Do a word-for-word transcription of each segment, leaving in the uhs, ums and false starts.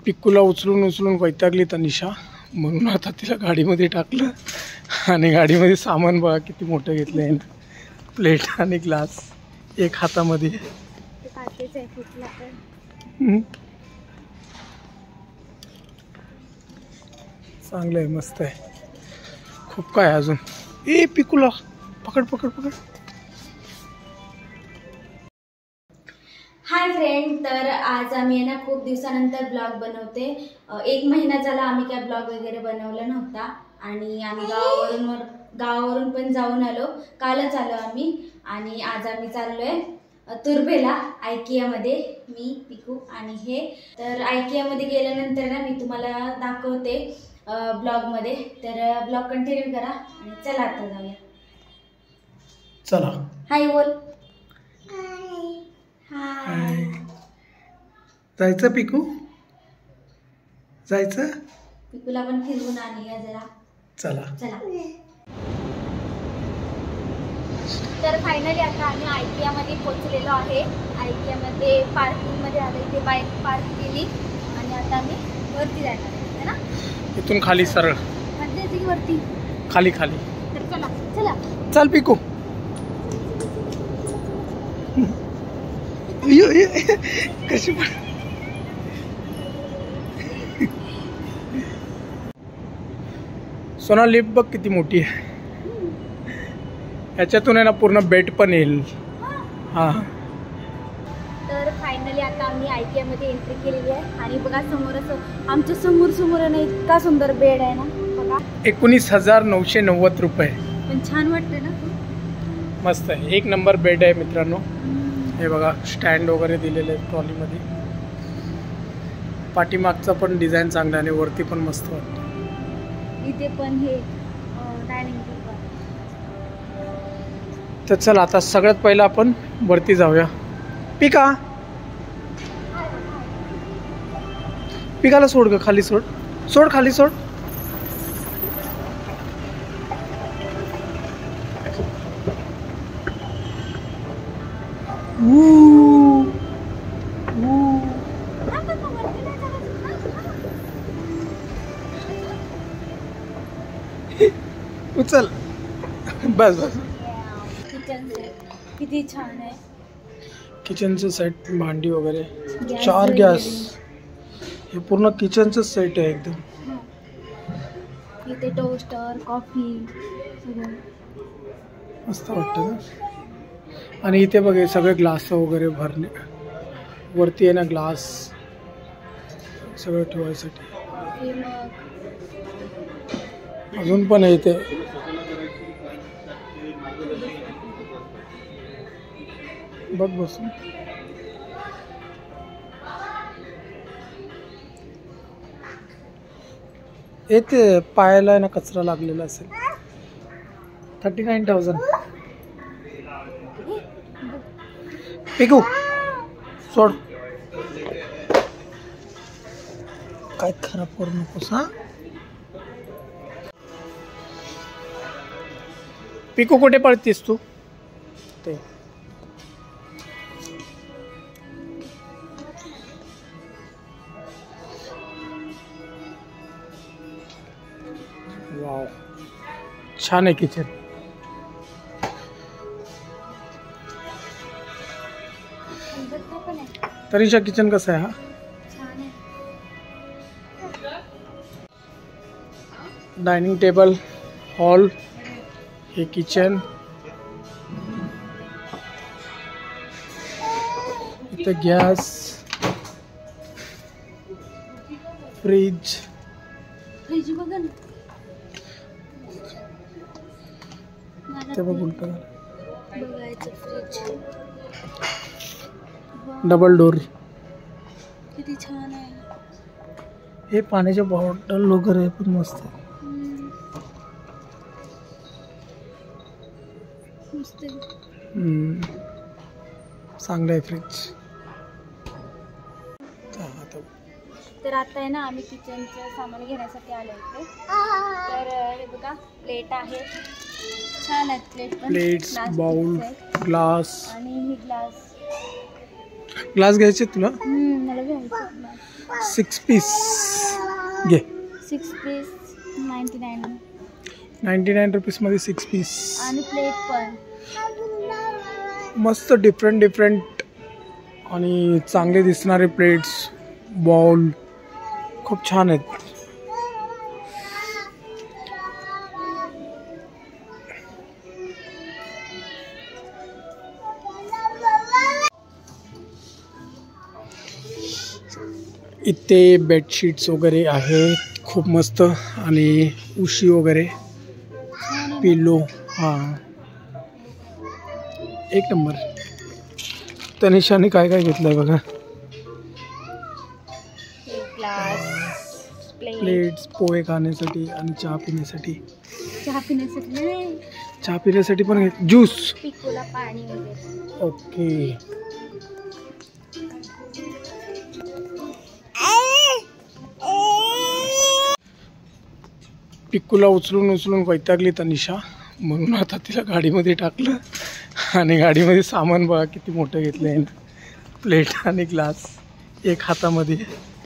पिक्कूला उचलून उचलून वैतागली तनिषा, म्हणून आता तिला गाडीमध्ये टाकलं आणि गाडीमध्ये सामान बघा किती मोठं घेतलं आहे ना, प्लेट आणि ग्लास एक हातामध्ये. चांगलं आहे, मस्त आहे. खूप काय अजून. ए पिक्कूला पकड पकड पकड. हाय फ्रेंड, तर आज आम्ही ना खूप दिवसानंतर ब्लॉग बनवते. एक महिना झाला आम्ही काय ब्लॉग वगैरे बनवला नव्हता आणि आम्ही गावावरून गावावरून पण जाऊन आलो. कालच आलो आम्ही आणि आज आम्ही चाललोय तुर्भेला आयकियामध्ये, मी पिकू आणि हे. तर आयकियामध्ये गेल्यानंतर ना मी तुम्हाला दाखवते ब्लॉगमध्ये, तर ब्लॉग कंटिन्यू करा आणि चला आता जाऊया. चला हाय बोल. हाय. जायचं पिकू, जायचं. पिकूला पण फिरवून आणूया जरा. चला चला. तर फायनली आता आम्ही आयकियामध्ये पोहोचलेलो आहे. आयकियामध्ये पार्किंगमध्ये आलो, इथे बाईक पार्क केली आणि आता आम्ही वरती जाणार आहे ना. इथून खाली सरळ म्हणजे वरती खाली खाली. तर चला चला चल पिकू. कशी पण सोना लिफ्ट बघ किती मोठी आहे. याच्यातून आहे ना पूर्ण बेड पण येईल. हा. तर फायनली आता आम्ही आयकियामध्ये एंट्री केलेली आहे आणि बघा समोरच आमच्या समोर समोर आहे ना इतका सुंदर बेड आहे ना बघा. एकोणीस हजार नऊशे नव्वद रुपये. पण छान वाटते ना, मस्त आहे. एक नंबर बेड आहे मित्रांनो. हे बघा स्टँड वगैरे दिलेले आहेत ट्रॉलीमध्ये. पाठीमागचं पण डिझाईन चांगलं आणि वरती पण मस्त वाटतं. इथे पण हे डायनिंग टेबल. तर चल आता सगळ्यात पहिलं आपण वरती जाऊया. पिका पिकाला सोड ग, खाली सोड सोड खाली सोड. उचल बस बस. किचन किती छान आहे. किचनचं सेट, भांडी वगैरे, चार गॅस. हे पूर्ण किचनचं सेट आहे एकदम. इथे टोस्टर, कॉफी मस्त वाटतं ना. आणि इथे बघे सगळे ग्लास वगैरे भरणे. वरती आहे ना ग्लास सगळं ठेवायसाठी. अजून पण आहे इथे. बघ बसून. येते पायाला ना कचरा लागलेला असेल. Thirty nine thousand. पिकू सोड, काय खराब करू नकोस हा. पिकू कुठे पळतीस तू. ते वाव, छान आहे किचन. तरीशा किचन कसं आहे हा. डायनिंग टेबल, हॉल, हे किचन. इथे गॅस, फ्रीज. फ्रीज बघा ना. ते बघ उलट बघायचं फ्रीज. Double door. किती छान आहे. हे पाण्याच्या बॉटल वगैरे पण मस्त आहे. चांगलं आहे फ्रीज. तर आता आहे ना आम्ही किचनचं सामान घेण्यासाठी आलो होतो. तर हे बघा प्लेट आहे, छान आहेत प्लेट पण. Plates, bowl, glass. आणि ही ग्लास ग्लास घ्यायचे तुला. मला घ्यायचं. सिक्स पीस घे. Six piece ninety nine ninety nine रुपीजमध्ये सिक्स पीस. आणि प्लेट पण मस्त डिफरंट डिफरंट आणि चांगले दिसणारे प्लेट्स, बाउल खूप छान आहेत. इथे बेडशीट्स वगैरे आहेत खूप मस्त आणि उशी वगैरे, पिलो. हां एक नंबर. तनिषाने काय काय घेतलंय बघा. ग्लास, प्लेट्स पोहे खाण्यासाठी आणि चहा पिण्यासाठी. चहा पिण्यासाठी नाही, चहा पिण्यासाठी पण घेत. ज्यूस, पिकोला पाणी वगैरे. ओके. पिक्कूला उचलून उचलून वैतागली तनिषा, म्हणून आता तिला गाडीमध्ये टाकलं आणि गाडीमध्ये सामान बघा किती मोठं घेतलं आहे ना. प्लेट आणि ग्लास एक हातामध्ये.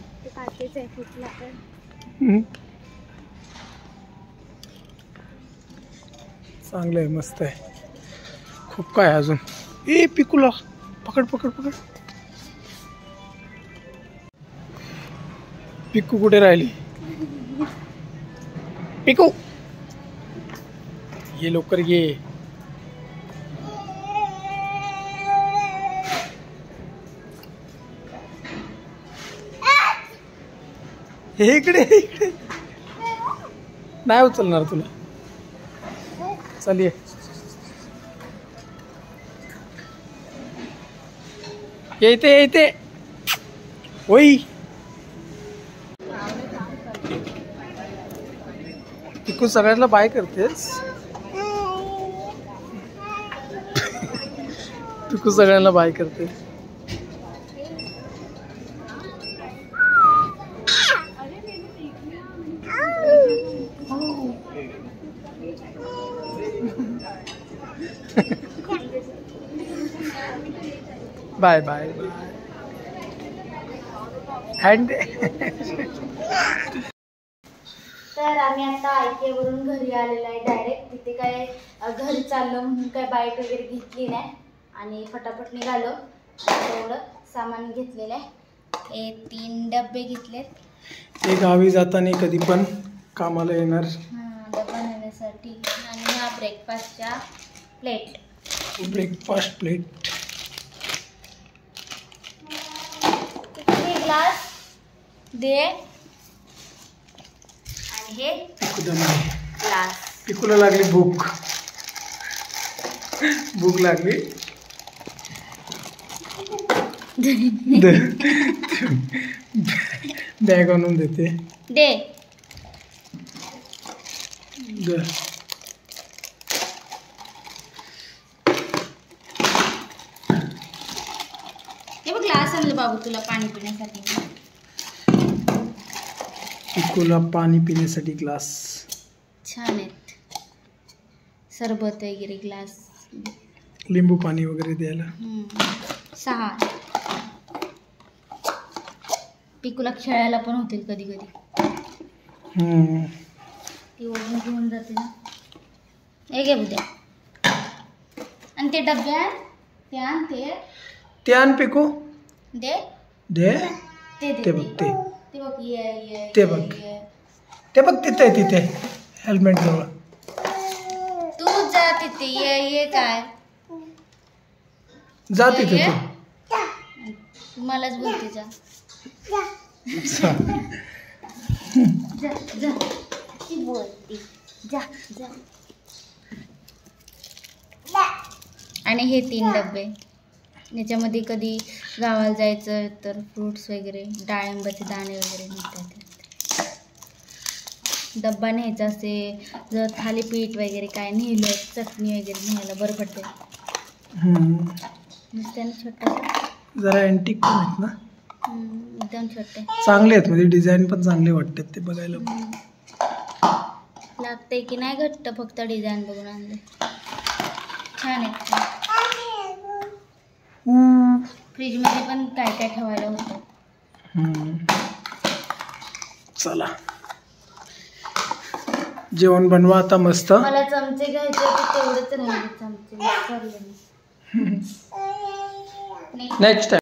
चांगलं आहे, मस्त आहे. खूप काय अजून. ए पिक्कूला पकड पकड पकड. पिक्कू कुठे राहिली. पिकू ये लवकर ये. हे इकडे इकडे नाही उचलणार तुला. चल ये. येते येते होई. पिकू सगळ्यांना बाय करतेस. पिकू सगळ्यांना बाय करते. Bye bye bye. हँड. तर आम्ही आता आयकेवरून घरी आलेलो आहे डायरेक्ट. तिथे काय घरी चाललो म्हणून काय बाईट वगैरे घेतली नाही आणि फटाफट निघालो. तेवढं सामान घेतलेलं आहे. हे तीन डबे घेतलेत. ते गावी जाताना कधी पण कामाला येणार. हां, डबा नेण्यासाठी. आणि हा ब्रेकफास्टच्या प्लेट. Breakfast plate. ग्लास दे. आणि हे ग्लास. पिकूला लागली भूक. भूक लागली. बॅग आणून देते. दे. हे बघ ग्लास आणलं बाबू तुला पाणी पिण्यासाठी. पिकूला पाणी पिण्यासाठी ग्लास. छान आहेत. सरबत वगैरे ग्लास. लिंबू पाणी वगैरे द्यायला. सहा. पिकूला खेळायला पण होतील कधी कधी. ती ओढून घेऊन जाते ना. हे घे उद्या. आणि ते डब्यात ते आण. ते ते आण पिकू. दे दे. ते ते बघ. ते ते बघ. ये ये ते बघ. ते बघ तिथे तिथे हेल्मेट जवळ. तू जा तिथे. ये ये काय जा तिथे तू. मलाच बोलते जा. जा जा. ती बोलते जा जा. आणि हे तीन डबे. याच्यामध्ये कधी गावाला जायचं तर फ्रूट्स वगैरे, डाळिंबाचे दाणे वगैरे मिळतात. डब्बा न्यायचा असे जर थालीपीठ वगैरे काय नेलं, चटणी वगैरे न्यायला बरं पडते. नुसत्याने छोटं. जरा अँटिक पण आहेत ना. एकदम छोटे. चांगले आहेत, म्हणजे डिझाईन पण चांगले वाटतात ते बघायला. लागते की नाही घट्ट, फक्त डिझाईन बघून आणले. छान आहेत. फ्रीजमध्ये पण काय काय ठेवायला होतं. हम्म. चला जेवण बनवा आता मस्त. मला चमचे घ्यायचे होते तेवढेच राहिले चमचे विसरले मी. Next time